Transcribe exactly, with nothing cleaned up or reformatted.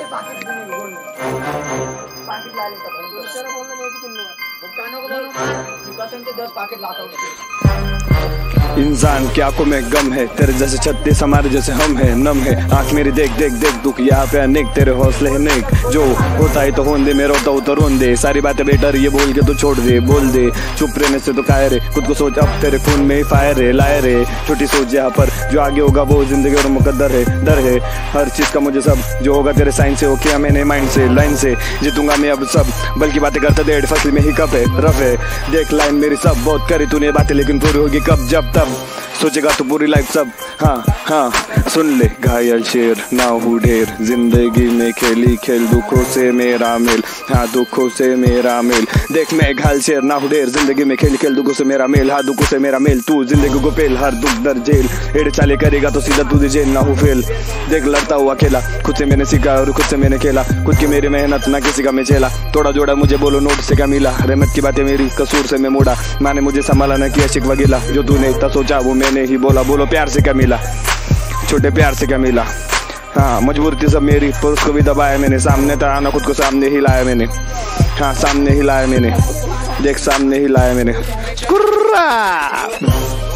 Packet भी नहीं बोल पाकिट ला लेता भाई तेरा बोलना नहीं कि तुम दुकानों को बोलो दुकान से दस पाकिट लाता हूँ। इंसान की आंखों में गम है, तेरे जैसे छत्तीस हमारे जैसे हम है, नम है आंख मेरी देख देख देख दुख यहाँ पे अनेक, तेरे हौसले है नेक, जो होता है तो होने दे, मैं रोता हूँ तो रोन दे, सारी बातें बेटर ये बोल के तो छोड़ दे, बोल दे चुप रहने से तो कायर है, खुद को सोच अब तेरे खून में ही फायर है, लायर है छोटी सोच यहाँ पर, जो आगे होगा वो जिंदगी और मुकद्दर है, डर है हर चीज का मुझे सब, जो होगा तेरे साइन से हो किया मैंने माइंड से, लाइन से जीतूंगा मैं अब सब, बल्कि बातें करते डेढ़ फसल में ही कप है, रफ है देख लाइन मेरी सब, बहुत करी तूने बातें लेकिन पूरी होगी कब, जब तब सोचेगा तो पूरी लाइफ सब। हाँ हाँ सुन ले घायल शेर ना हूँ ढेर, जिंदगी में खेली खेल दुखों से मेरा मेल, हाँ दुखों से मेरा मेल, देख मैं घायल शेर ना हूँ ढेर, जिंदगी में खेली खेल दुखों से मेरा मेल, हाँ दुखों से मेरा मेल, तू जिंदगी को पेल हर दुख दर जेल, एड़ चाले करेगा तो सीधा तुझे जेल ना हूँ फेल, देख लड़ता हुआ अकेला खुद से मैंने सीखा और खुद से मैंने खेला, खुद की मेरी मेहनत ना किसी का मैं चेला, थोड़ा जोड़ा मुझे बोलो नोट से क्या मिला, रहमत की बातें मेरी कसूर से मैं मोड़ा, माने मुझे संभाला न किया शिकवा गिला, जो तूने इतना सोचा वो मैंने ही बोला, बोलो प्यार से क्या मिला छोटे प्यार से क्या मिला, हाँ मजबूरी थी सब मेरी पर उसको भी दबाया मैंने, सामने था आना खुद को सामने ही लाया मैंने, हाँ सामने ही लाया मैंने, देख सामने ही लाया मैंने।